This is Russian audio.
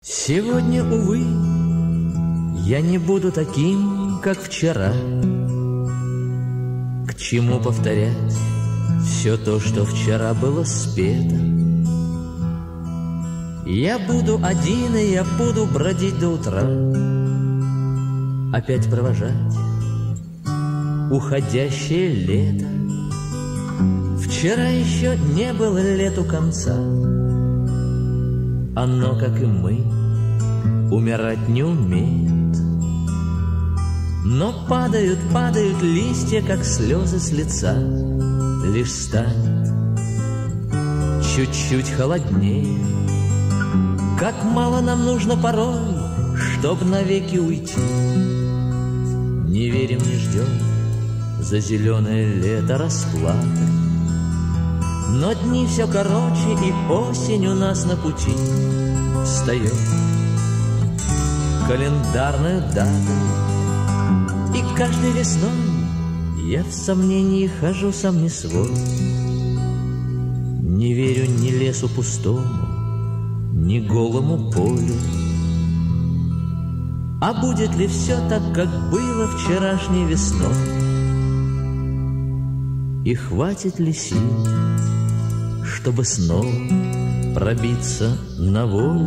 Сегодня, увы, я не буду таким, как вчера. К чему повторять все то, что вчера было спето? Я буду один, и я буду бродить до утра, опять провожать уходящее лето. Вчера еще не было лету конца. Оно, как и мы, умирать не умеет. Но падают, падают листья, как слезы с лица. Лишь станет чуть-чуть холоднее. Как мало нам нужно порой, чтоб навеки уйти. Не верим, не ждем за зеленое лето расплаты. Но дни все короче, и осень у нас на пути встает календарную дату. И каждой весной я в сомнении хожу сам не свой. Не верю ни лесу пустому, ни голому полю. А будет ли все так, как было вчерашней весной? И хватит ли сил, чтобы снова пробиться на волю?